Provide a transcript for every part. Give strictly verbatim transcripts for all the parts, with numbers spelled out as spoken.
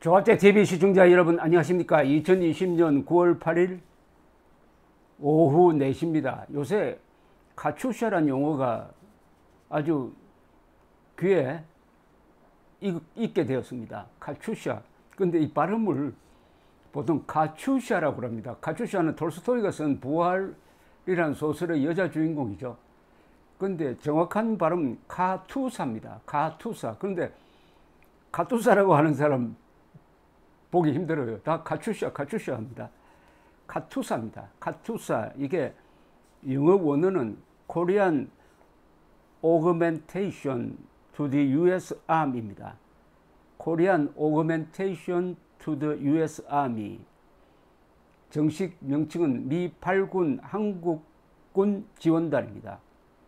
조합제 티비 시청자 여러분 안녕하십니까. 이천이십 년 구월 팔일 오후 네 시입니다. 요새 카츄샤란 용어가 아주 귀에 익게 되었습니다. 카츄샤. 근데 이 발음을 보통 카츄샤라고 합니다. 카츄샤는 톨스토이가 쓴 부활이라는 소설의 여자 주인공이죠. 근데 정확한 발음은 카투사입니다. 카투사. 그런데 카투사라고 하는 사람 보기 힘들어요. 다 카츄샤, 카츄샤 합니다. 카투사입니다. 카투사. 이게 영어 원어는 Korean Augmentation to the 유 에스 Army입니다. Korean Augmentation to the 유 에스 Army. 정식 명칭은 미 팔군 한국군 지원단입니다.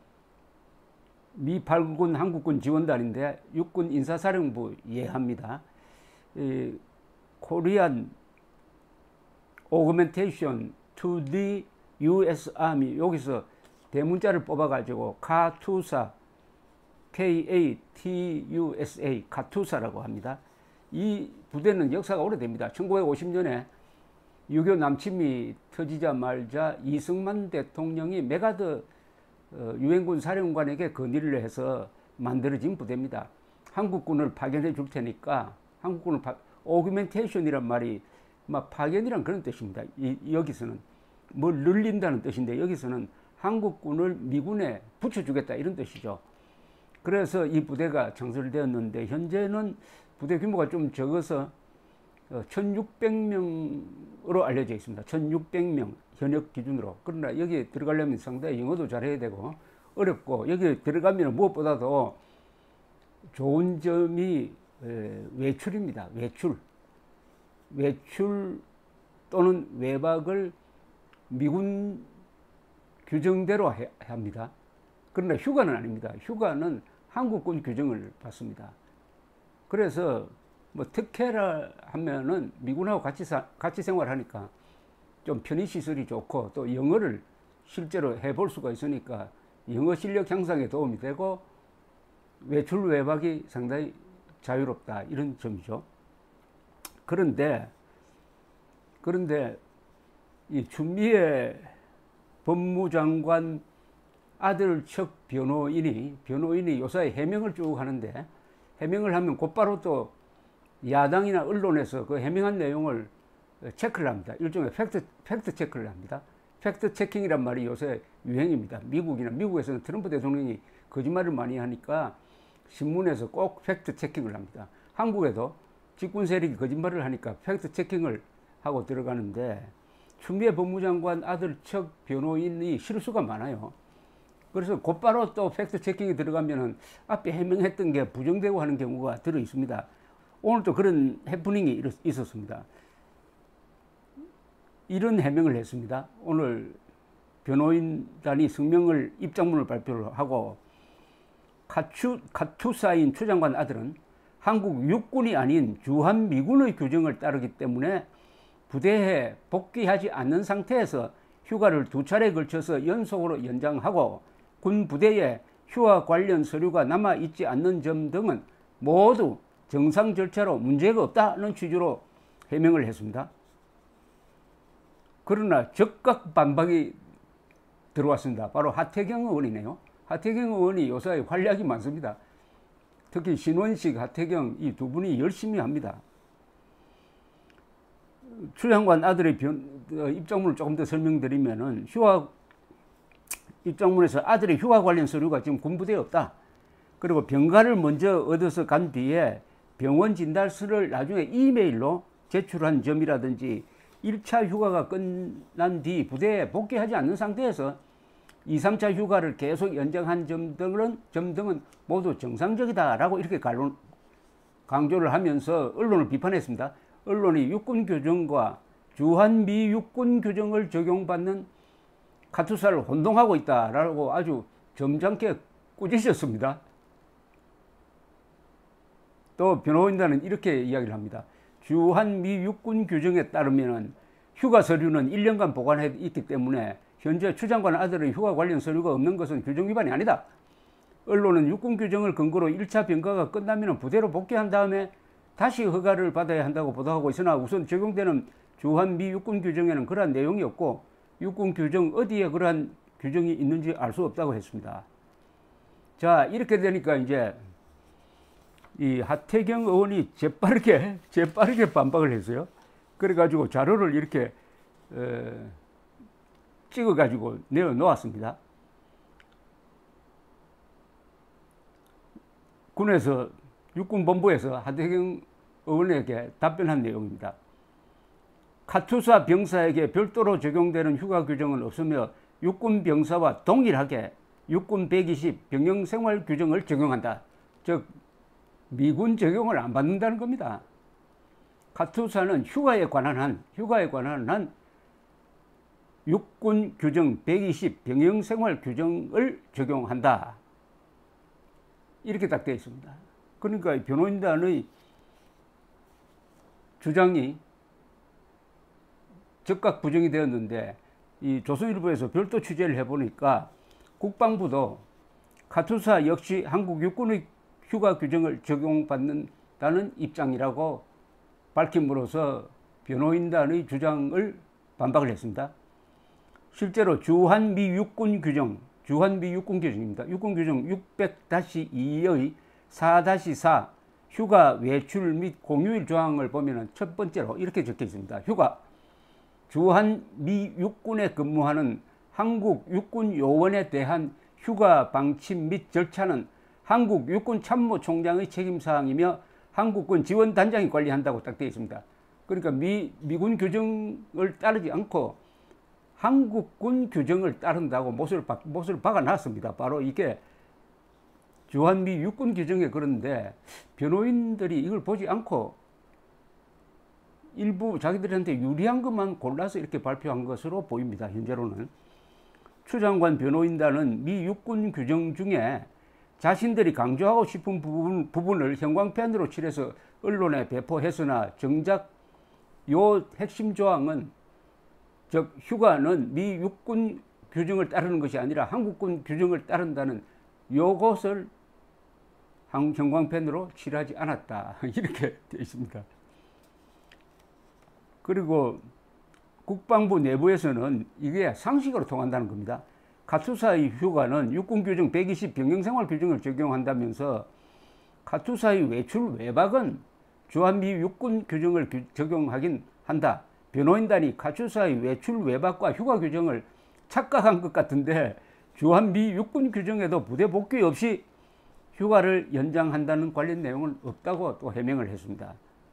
미 팔군 한국군 지원단인데 육군 인사사령부 예하입니다. 이 Korean Augmentation to the 유 에스 Army. 여기서 대문자를 뽑아가지고 카투사, 케이 에이 티 유 에스 에이, 카투사라고 합니다. 이 부대는 역사가 오래됩니다. 천구백오십 년에 유교 남침이 터지자마자 이승만 대통령이 메가드 어, 유엔군 사령관에게 건의를 해서 만들어진 부대입니다. 한국군을 파견해 줄 테니까 한국군을 파, 오그멘테이션이란 말이 막 파견이란 그런 뜻입니다. 이, 여기서는 뭘 늘린다는 뜻인데 여기서는 한국군을 미군에 붙여주겠다 이런 뜻이죠. 그래서 이 부대가 창설되었는데 현재는 부대 규모가 좀 적어서 천육백 명으로 알려져 있습니다. 천육백 명 현역 기준으로. 그러나 여기에 들어가려면 상당히 영어도 잘해야 되고 어렵고 여기에 들어가면 무엇보다도 좋은 점이 외출입니다. 외출. 외출 또는 외박을 미군 규정대로 해야 합니다. 그러나 휴가는 아닙니다. 휴가는 한국군 규정을 받습니다. 그래서 뭐 특혜라 하면은 미군하고 같이 사, 같이 생활하니까 좀 편의시설이 좋고 또 영어를 실제로 해볼 수가 있으니까 영어 실력 향상에 도움이 되고 외출 외박이 상당히 자유롭다 이런 점이죠. 그런데 그런데 이 추미애 법무장관 아들 척 변호인이 변호인이 요사이 해명을 쭉 하는데 해명을 하면 곧바로 또 야당이나 언론에서 그 해명한 내용을 체크를 합니다. 일종의 팩트, 팩트 체크를 합니다. 팩트 체킹이란 말이 요새 유행입니다. 미국이나 미국에서는 트럼프 대통령이 거짓말을 많이 하니까 신문에서 꼭 팩트 체킹을 합니다. 한국에도 집권 세력이 거짓말을 하니까 팩트 체킹을 하고 들어가는데 추미애 법무장관 아들 척 변호인이 실수가 많아요. 그래서 곧바로 또 팩트 체킹이 들어가면은 앞에 해명했던 게 부정되고 하는 경우가 들어 있습니다. 오늘도 그런 해프닝이 있었습니다. 이런 해명을 했습니다. 오늘 변호인단이 성명을 입장문을 발표를 하고 카추, 카투사인 추 장관 아들은 한국 육군이 아닌 주한미군의 규정을 따르기 때문에 부대에 복귀하지 않는 상태에서 휴가를 두 차례에 걸쳐서 연속으로 연장하고 군 부대에 휴가 관련 서류가 남아있지 않는 점 등은 모두 정상 절차로 문제가 없다는 취지로 해명을 했습니다. 그러나 즉각 반박이 들어왔습니다. 바로 하태경 의원이네요. 하태경 의원이 요새 활약이 많습니다. 특히 신원식, 하태경 이 두 분이 열심히 합니다. 추 장관 아들의 변, 입장문을 조금 더 설명드리면은 휴가 입장문에서 아들의 휴가 관련 서류가 지금 군부대에 없다. 그리고 병가를 먼저 얻어서 간 뒤에 병원 진단서를 나중에 이메일로 제출한 점이라든지 일 차 휴가가 끝난 뒤 부대에 복귀하지 않는 상태에서 이, 삼 차 휴가를 계속 연장한 점 등은, 점 등은 모두 정상적이다라고 이렇게 강조를 하면서 언론을 비판했습니다. 언론이 육군 규정과 주한미 육군 규정을 적용받는 카투사를 혼동하고 있다라고 아주 점잖게 꾸짖었습니다. 또 변호인단은 이렇게 이야기를 합니다. 주한미 육군 규정에 따르면 휴가 서류는 일 년간 보관해 있기 때문에 현재 추 장관 아들의 휴가 관련 서류가 없는 것은 규정 위반이 아니다. 언론은 육군 규정을 근거로 일 차 병가가 끝나면 부대로 복귀한 다음에 다시 허가를 받아야 한다고 보도하고 있으나 우선 적용되는 주한미 육군 규정에는 그러한 내용이 없고 육군 규정 어디에 그러한 규정이 있는지 알 수 없다고 했습니다. 자, 이렇게 되니까 이제 이 하태경 의원이 재빠르게 재빠르게 반박을 했어요. 그래가지고 자료를 이렇게 에, 찍어가지고 내어놓았습니다. 군에서 육군본부에서 하태경 의원에게 답변한 내용입니다. 카투사 병사에게 별도로 적용되는 휴가 규정은 없으며 육군 병사와 동일하게 육군 백이십 병영생활 규정을 적용한다. 즉 미군 적용을 안 받는다는 겁니다. 카투사는 휴가에 관한 한 휴가에 관한 한 육군 규정 백이십 병영생활 규정을 적용한다. 이렇게 딱 되어 있습니다. 그러니까 변호인단의 주장이 적각 부정이 되었는데 이 조선일보에서 별도 취재를 해보니까 국방부도 카투사 역시 한국 육군의 휴가 규정을 적용받는다는 입장이라고 밝힘으로써 변호인단의 주장을 반박을 했습니다. 실제로 주한미 육군 규정, 주한미 육군 규정입니다. 육군 규정 육백 이의 사 사 휴가 외출 및 공휴일 조항을 보면 첫 번째로 이렇게 적혀 있습니다. 휴가 주한미 육군에 근무하는 한국 육군 요원에 대한 휴가 방침 및 절차는 한국 육군 참모총장의 책임사항이며 한국군 지원단장이 관리한다고 딱 되어 있습니다. 그러니까 미, 미군 규정을 따르지 않고 한국군 규정을 따른다고 못을, 못을 박아놨습니다. 바로 이게 주한미 육군 규정에 그런데 변호인들이 이걸 보지 않고 일부 자기들한테 유리한 것만 골라서 이렇게 발표한 것으로 보입니다. 현재로는. 추 장관 변호인단은 미 육군 규정 중에 자신들이 강조하고 싶은 부분, 부분을 형광펜으로 칠해서 언론에 배포했으나 정작 요 핵심 조항은 즉 휴가는 미 육군 규정을 따르는 것이 아니라 한국군 규정을 따른다는 요것을 형광펜으로 칠하지 않았다. 이렇게 되어 있습니다. 그리고 국방부 내부에서는 이게 상식으로 통한다는 겁니다. 카투사의 휴가는 육군규정 백이십 병영생활 규정을 적용한다면서 카투사의 외출 외박은 주한미 육군 규정을 적용하긴 한다. 변호인단이 카투사의 외출 외박과 휴가 규정을 착각한 것 같은데 주한미 육군 규정에도 부대 복귀 없이 휴가를 연장한다는 관련 내용은 없다고 또 해명을 했습니다.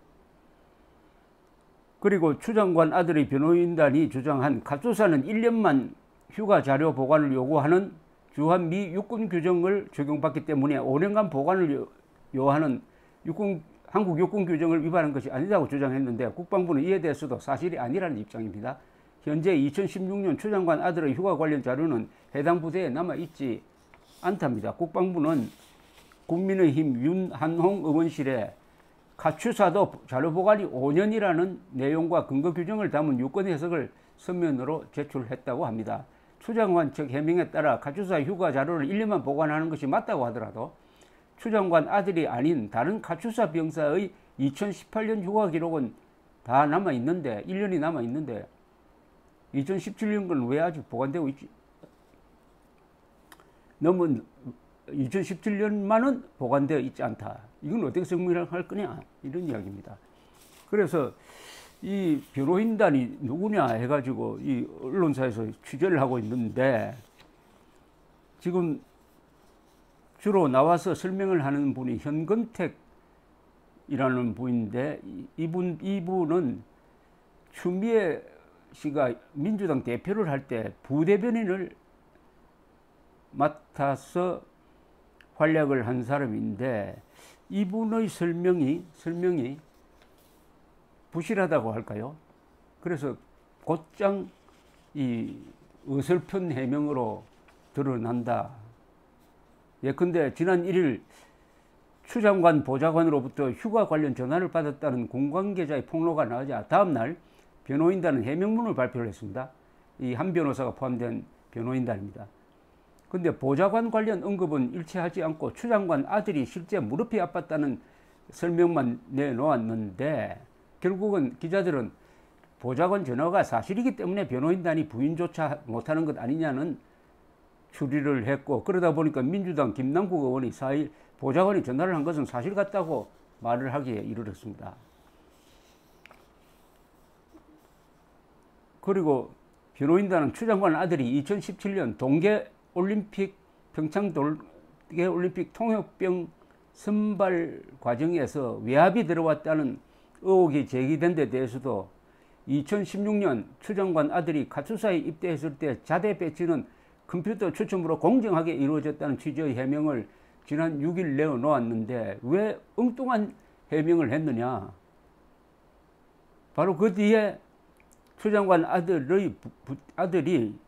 그리고 추 장관 아들의 변호인단이 주장한 카투사는 일 년만 휴가 자료 보관을 요구하는 주한미 육군 규정을 적용받기 때문에 오 년간 보관을 요하는 육군, 한국 육군 규정을 위반한 것이 아니라고 주장했는데 국방부는 이에 대해서도 사실이 아니라는 입장입니다. 현재 이천십육 년 추 장관 아들의 휴가 관련 자료는 해당 부대에 남아있지 않답니다. 국방부는 국민의힘 윤한홍 의원실에 카투사도 자료 보관이 오 년이라는 내용과 근거 규정을 담은 유권 해석을 서면으로 제출했다고 합니다. 추 장관 측 해명에 따라 카투사 휴가 자료를 일 년만 보관하는 것이 맞다고 하더라도 추 장관 아들이 아닌 다른 카투사 병사의 이천십팔 년 휴가 기록은 다 남아있는데 일 년이 남아있는데 이천십칠 년 건 왜 아직 보관되고 있지? 너무 이천십칠 년만은 보관되어 있지 않다. 이건 어떻게 설명할 거냐? 이런 이야기입니다. 그래서 이 변호인단이 누구냐 해가지고 이 언론사에서 취재를 하고 있는데 지금 주로 나와서 설명을 하는 분이 현건택이라는 분인데 이분, 이분은 추미애 씨가 민주당 대표를 할 때 부대변인을 맡아서 활약을 한 사람인데 이분의 설명이 설명이 부실하다고 할까요? 그래서 곧장 이 어설픈 해명으로 드러난다. 예컨대 지난 일 일 추 장관 보좌관으로부터 휴가 관련 전화를 받았다는 공관계자의 폭로가 나오자 다음날 변호인단은 해명문을 발표를 했습니다. 이 한 변호사가 포함된 변호인단입니다. 근데 보좌관 관련 언급은 일치하지 않고 추 장관 아들이 실제 무릎이 아팠다는 설명만 내놓았는데 결국은 기자들은 보좌관 전화가 사실이기 때문에 변호인단이 부인조차 못하는 것 아니냐는 추리를 했고, 그러다 보니까 민주당 김남국 의원이 사 일 보좌관이 전화를 한 것은 사실 같다고 말을 하기에 이르렀습니다. 그리고 변호인단은 추 장관 아들이 이천십칠 년 동계올림픽 평창 동계올림픽 통역병 선발 과정에서 외압이 들어왔다는 의혹이 제기된 데 대해서도 이천십육 년 추 장관 아들이 카투사에 입대했을 때 자대 배치는 컴퓨터 추첨으로 공정하게 이루어졌다는 취지의 해명을 지난 육 일 내어놓았는데 왜 엉뚱한 해명을 했느냐. 바로 그 뒤에 추 장관 아들의 부, 아들이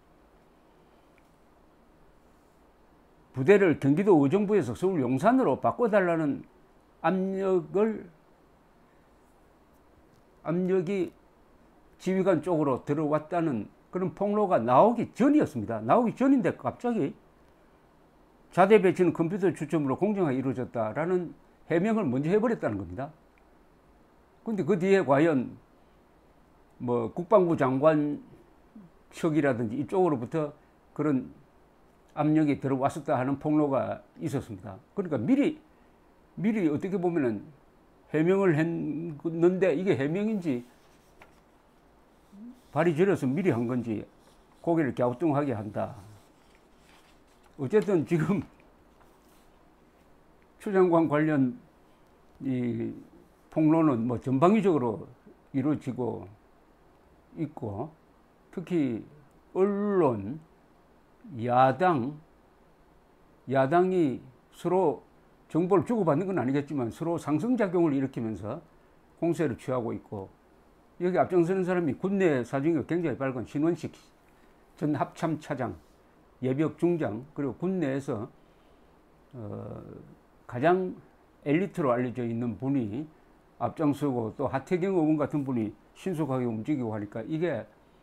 부대를 경기도 의정부에서 서울 용산으로 바꿔달라는 압력을 압력이 지휘관 쪽으로 들어왔다는 그런 폭로가 나오기 전이었습니다. 나오기 전인데 갑자기 자대 배치는 컴퓨터 추첨으로 공정하게 이루어졌다라는 해명을 먼저 해버렸다는 겁니다. 근데 그 뒤에 과연 뭐 국방부 장관 측이라든지 이쪽으로부터 그런 압력이 들어왔었다 하는 폭로가 있었습니다. 그러니까 미리 미리 어떻게 보면은 해명을 했는데 이게 해명인지 발이 저려서 미리 한 건지 고개를 갸우뚱하게 한다. 어쨌든 지금 추 장관 관련 이 폭로는 뭐 전방위적으로 이루어지고 있고, 특히 언론, 야당, 야당이 서로 정보를 주고받는 건 아니겠지만 서로 상승작용을 일으키면서 공세를 취하고 있고, 여기 앞장서는 사람이 군내 사정이 굉장히 밝은 신원식 전 합참차장, 예비역 중장, 그리고 군내에서 어, 가장 엘리트로 알려져 있는 분이 앞장서고, 또 하태경 의원 같은 분이 신속하게 움직이고 하니까 이게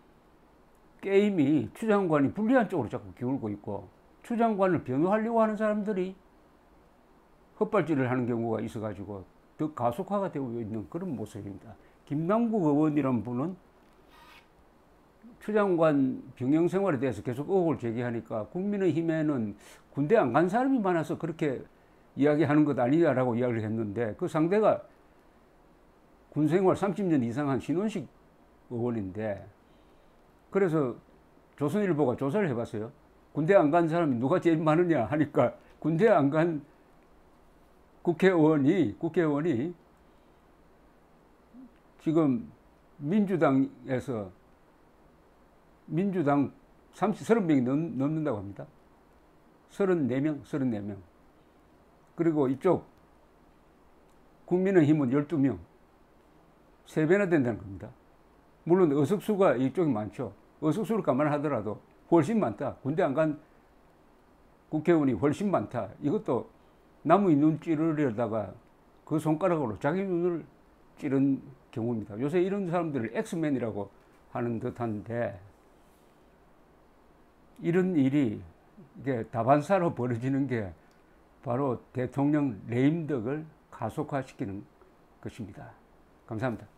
게임이 추 장관이 불리한 쪽으로 자꾸 기울고 있고, 추 장관을 변호하려고 하는 사람들이 헛발질을 하는 경우가 있어가지고 더 가속화가 되고 있는 그런 모습입니다. 김남국 의원이라는 분은 추 장관 병영 생활에 대해서 계속 의혹을 제기하니까 국민의힘에는 군대 안 간 사람이 많아서 그렇게 이야기하는 것 아니냐라고 이야기를 했는데, 그 상대가 군생활 삼십 년 이상 한 신원식 의원인데, 그래서 조선일보가 조사를 해봤어요. 군대 안 간 사람이 누가 제일 많으냐 하니까 군대 안 간 국회의원이 국회의원이 지금 민주당에서 민주당 삼십, 삼십 명이 넘, 넘는다고 합니다. 삼십사 명, 삼십사 명. 그리고 이쪽 국민의힘은 열두 명. 세 배나 된다는 겁니다. 물론 의석수가 이쪽이 많죠. 의석수를 감안하더라도 훨씬 많다. 군대 안 간 국회의원이 훨씬 많다. 이것도 남의 눈 찌르려다가 그 손가락으로 자기 눈을 찌른 경우입니다. 요새 이런 사람들을 엑스맨이라고 하는 듯한데, 이런 일이 이게 다반사로 벌어지는 게 바로 대통령 레임덕을 가속화시키는 것입니다. 감사합니다.